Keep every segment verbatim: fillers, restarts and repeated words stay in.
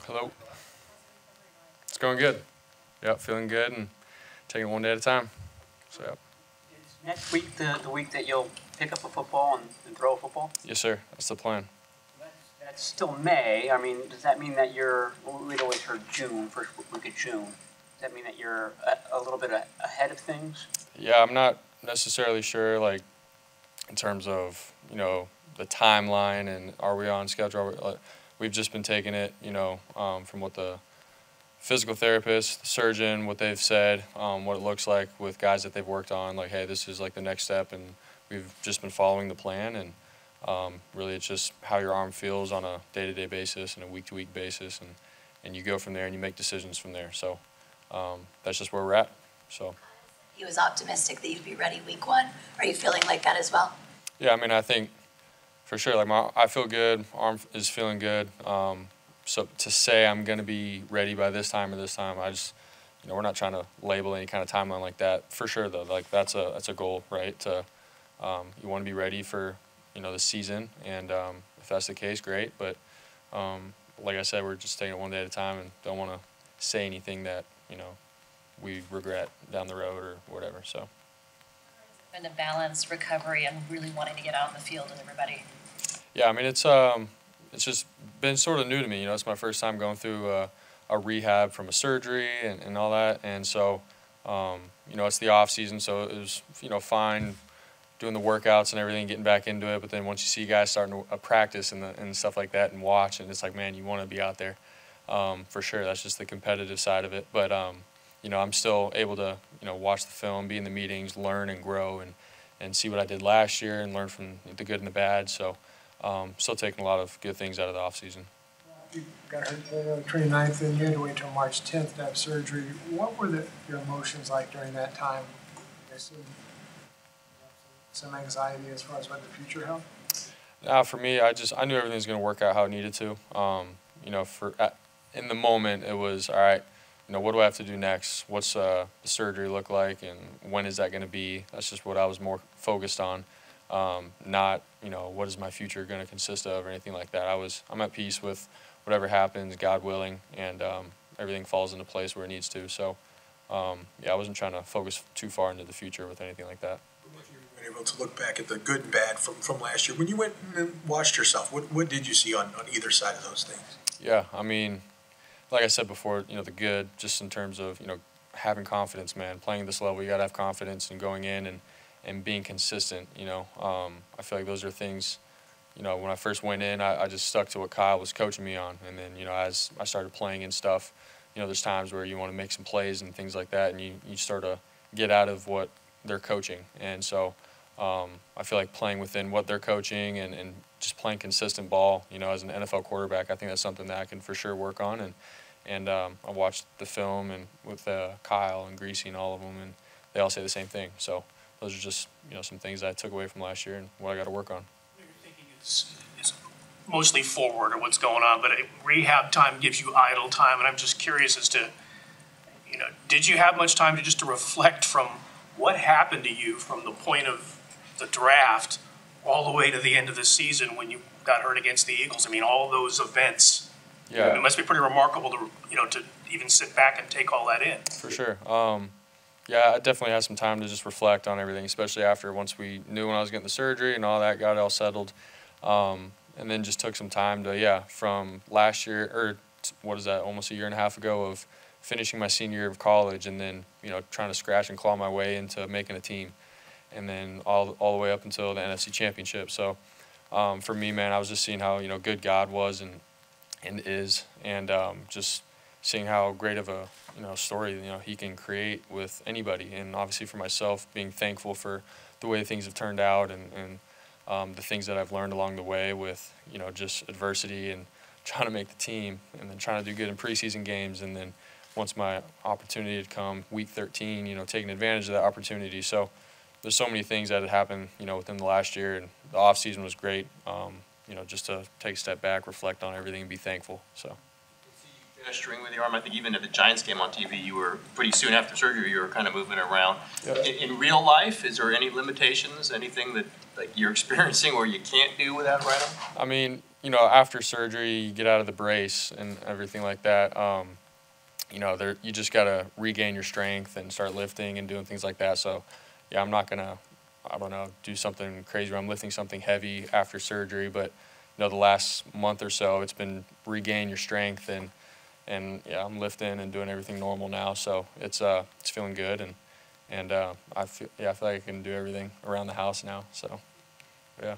Hello. It's going good. Yep, feeling good and taking it one day at a time. So, yep. Is next week the, the week that you'll pick up a football and, and throw a football? Yes, sir. That's the plan. That's, that's still May. I mean, does that mean that you're, well, we'd always heard June, first week of June. Does that mean that you're a, a little bit a, ahead of things? Yeah, I'm not necessarily sure, like, in terms of, you know, the timeline and are we on schedule. Are we, like, we've just been taking it, you know, um, from what the physical therapist, the surgeon, what they've said, um, what it looks like with guys that they've worked on, like, hey, this is like the next step, and we've just been following the plan, and um, really it's just how your arm feels on a day-to-day basis and a week-to-week basis, and, and you go from there and you make decisions from there. So um, that's just where we're at. So he was optimistic that you'd be ready week one. Are you feeling like that as well? Yeah, I mean, I think for sure, like my, I feel good, arm is feeling good. Um, So to say I'm going to be ready by this time or this time, I just, you know, we're not trying to label any kind of timeline like that. For sure, though, like that's a that's a goal, right? To um, you want to be ready for, you know, the season, and um, if that's the case, great. But um, like I said, we're just taking it one day at a time, and don't want to say anything that, you know, we regret down the road or whatever. So. And to balance recovery and really wanting to get out in the field with everybody. Yeah, I mean it's um. It's just been sort of new to me. You know, it's my first time going through a, a rehab from a surgery and, and all that. And so, um, you know, it's the off season, so it was, you know, fine doing the workouts and everything, getting back into it. But then once you see guys starting to uh, practice and, the, and stuff like that and watch, and it's like, man, you want to be out there um, for sure. That's just the competitive side of it. But, um, you know, I'm still able to, you know, watch the film, be in the meetings, learn and grow, and, and see what I did last year and learn from the good and the bad. So. Um, still taking a lot of good things out of the off season. You got hurt the twenty-ninth, and you had to wait until March tenth to have surgery. What were the, your emotions like during that time? I assume some anxiety as far as what the future held? Nah, for me, I just I knew everything was going to work out how it needed to. Um, you know, for at, in the moment, it was all right. You know, what do I have to do next? What's uh, the surgery look like, and when is that going to be? That's just what I was more focused on. Um, not, you know, what is my future going to consist of or anything like that. I was, I'm at peace with whatever happens, God willing, and um, everything falls into place where it needs to. So, um, yeah, I wasn't trying to focus too far into the future with anything like that. You were able to look back at the good and bad from, from last year. When you went and watched yourself, what, what did you see on, on either side of those things? Yeah, I mean, like I said before, you know, the good, just in terms of, you know, having confidence, man. Playing at this level, you got to have confidence and going in and and being consistent, you know. Um, I feel like those are things, you know, when I first went in, I, I just stuck to what Kyle was coaching me on. And then, you know, as I started playing and stuff, you know, there's times where you want to make some plays and things like that, and you, you start to get out of what they're coaching. And so um, I feel like playing within what they're coaching and, and just playing consistent ball, you know, as an N F L quarterback, I think that's something that I can for sure work on. And, and um, I watched the film and with uh, Kyle and Greasy and all of them, and they all say the same thing. So those are just, you know, some things that I took away from last year and what I got to work on. Your thinking is, is mostly forward or what's going on, but rehab time gives you idle time, and I'm just curious as to, you know, did you have much time to just to reflect from what happened to you from the point of the draft all the way to the end of the season when you got hurt against the Eagles? I mean, all those events. Yeah. It must be pretty remarkable to, you know, to even sit back and take all that in. For sure. Um, Yeah, I definitely had some time to just reflect on everything, especially after once we knew when I was getting the surgery and all that, got it all settled. Um, and then just took some time to, yeah, from last year, or what is that, almost a year and a half ago of finishing my senior year of college and then, you know, trying to scratch and claw my way into making a team. And then all, all the way up until the N F C Championship. So um, for me, man, I was just seeing how, you know, good God was and, and is, and um, just seeing how great of a, you know, story, you know, he can create with anybody. And obviously for myself, being thankful for the way things have turned out and, and um, the things that I've learned along the way with, you know, just adversity and trying to make the team and then trying to do good in preseason games. And then once my opportunity had come, week thirteen, you know, taking advantage of that opportunity. So there's so many things that had happened, you know, within the last year, and the off season was great, um, you know, just to take a step back, reflect on everything and be thankful, so. String with your arm. I think even at the Giants game on T V, you were pretty soon after surgery, you were kind of moving around. Yep. In, in real life, is there any limitations, anything that like you're experiencing where you can't do without right arm? I mean, you know, after surgery, you get out of the brace and everything like that. Um, you know, there you just gotta regain your strength and start lifting and doing things like that. So, yeah, I'm not gonna, I don't know, do something crazy where I'm lifting something heavy after surgery. But you know, the last month or so, it's been regain your strength and and yeah, I'm lifting and doing everything normal now. So it's uh it's feeling good and and uh, I feel yeah I feel like I can do everything around the house now. So yeah.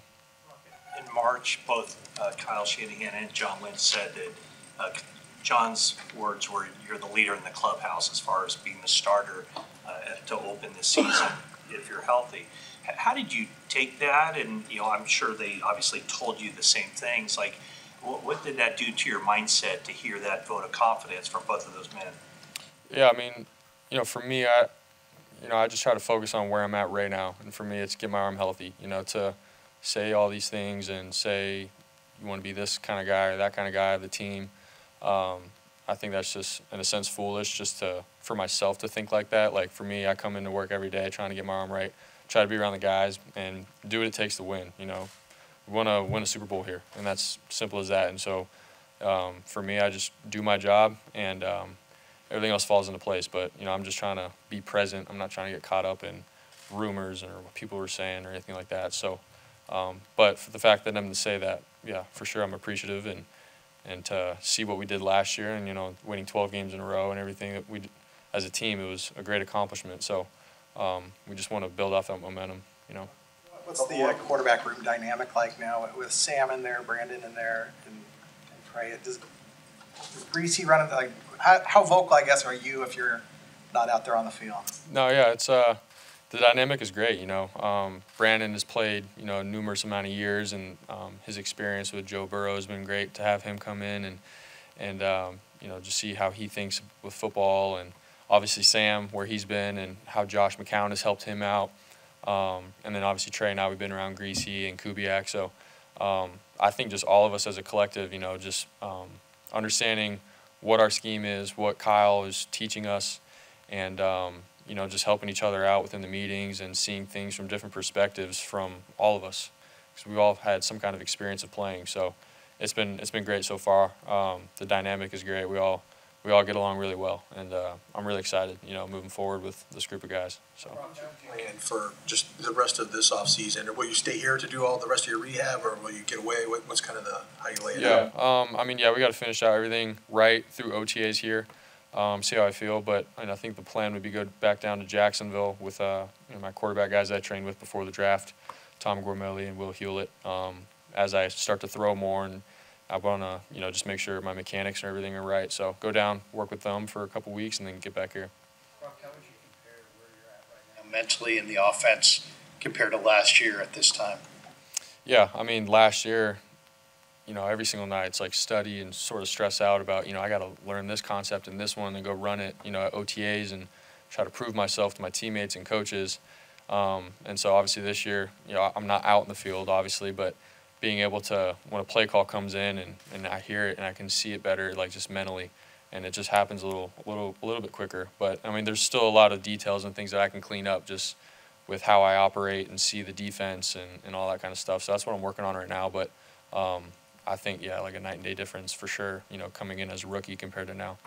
In March, both uh, Kyle Shanahan and John Lynch said that uh, John's words were, "You're the leader in the clubhouse as far as being the starter uh, to open the season if you're healthy." H- How did you take that? And you know, I'm sure they obviously told you the same things. Like, what, what did that do to your mindset to hear that vote of confidence from both of those men? Yeah, I mean, you know, for me, I you know I just try to focus on where I'm at right now, and for me, it's get my arm healthy. You know, to say all these things and say you want to be this kind of guy or that kind of guy of the team. Um, I think that's just, in a sense, foolish just to for myself to think like that. Like, for me, I come into work every day trying to get my arm right, try to be around the guys, and do what it takes to win. You know, we want to win a Super Bowl here, and that's simple as that. And so um, for me, I just do my job, and um, everything else falls into place. But, you know, I'm just trying to be present. I'm not trying to get caught up in rumors or what people were saying or anything like that. So, um, but for the fact that I'm to say that, yeah, for sure, I'm appreciative, and and to see what we did last year, and you know, winning twelve games in a row and everything that we did as a team, it was a great accomplishment. So um, we just want to build off that momentum, you know. What's the uh, quarterback room dynamic like now with Sam in there, Brandon in there, and, and Trey? Does, does Greasy run it? Like, how, how vocal, I guess, are you if you're not out there on the field? No, yeah, it's uh, the dynamic is great. You know, um, Brandon has played you know numerous amount of years, and um, his experience with Joe Burrow has been great. To have him come in and and um, you know just see how he thinks with football, and obviously Sam where he's been and how Josh McCown has helped him out, um, and then obviously Trey and I, we've been around Greasy and Kubiak. So um, I think just all of us as a collective, you know, just um, understanding what our scheme is, what Kyle is teaching us, and um, you know, just helping each other out within the meetings and seeing things from different perspectives from all of us, because we've all had some kind of experience of playing. So it's been it's been great so far. Um, the dynamic is great. We all we all get along really well, and uh, I'm really excited, you know, moving forward with this group of guys. So. And for just the rest of this off season, will you stay here to do all the rest of your rehab, or will you get away? What, what's kind of the how you lay it Yeah, out? um, I mean, yeah, we got to finish out everything right through O T As here. Um, see how I feel, but and I think the plan would be go back down to Jacksonville with uh, you know, my quarterback guys I trained with before the draft, Tom Gormelli and Will Hewlett. Um, as I start to throw more, and I want to you know just make sure my mechanics and everything are right. So go down, work with them for a couple weeks, and then get back here. Brock, how would you compare where you're at right now mentally in the offense compared to last year at this time? Yeah, I mean, last year, you know, every single night it's like study and sort of stress out about, you know, I got to learn this concept and this one and go run it, you know, at O T As and try to prove myself to my teammates and coaches. Um, and so obviously this year, you know, I'm not out in the field, obviously, but being able to, when a play call comes in and, and I hear it and I can see it better, like just mentally, and it just happens a little, a little, a little bit quicker. But I mean, there's still a lot of details and things that I can clean up just with how I operate and see the defense and, and all that kind of stuff. So that's what I'm working on right now. But um, I think, yeah, like a night and day difference for sure, you know, coming in as a rookie compared to now.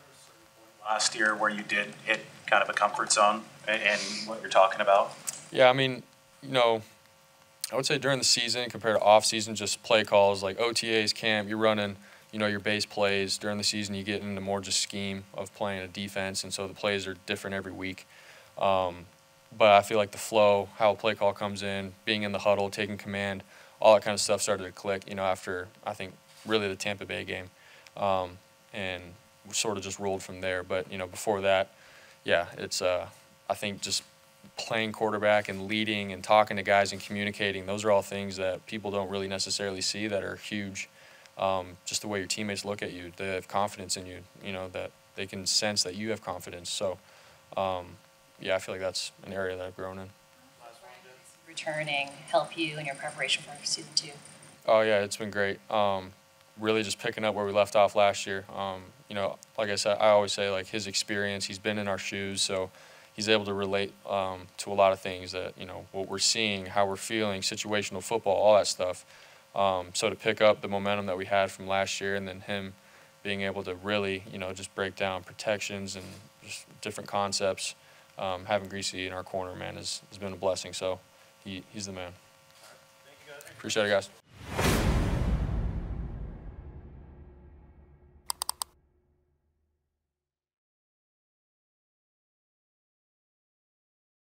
Last year where you did hit kind of a comfort zone and what you're talking about? Yeah, I mean, you know, I would say during the season compared to off season, just play calls like O T As, camp, you're running, you know, your base plays. During the season, you get into more just scheme of playing a defense, and so the plays are different every week. Um, but I feel like the flow, how a play call comes in, being in the huddle, taking command, all that kind of stuff started to click, you know, after, I think, really the Tampa Bay game. Um, and sort of just rolled from there. But, you know, before that, yeah, it's, uh, I think, just playing quarterback and leading and talking to guys and communicating, those are all things that people don't really necessarily see that are huge. Um, just the way your teammates look at you, they have confidence in you, you know, that they can sense that you have confidence. So, um, yeah, I feel like that's an area that I've grown in. Returning help you in your preparation for season two? Oh, yeah, it's been great. Um, really just picking up where we left off last year. Um, you know, like I said, I always say, like, his experience, he's been in our shoes, so he's able to relate um, to a lot of things that, you know, what we're seeing, how we're feeling, situational football, all that stuff. Um, so to pick up the momentum that we had from last year, and then him being able to really, you know, just break down protections and just different concepts, um, having Greasy in our corner, man, has, has been a blessing. So he, he's the man. Appreciate it, guys.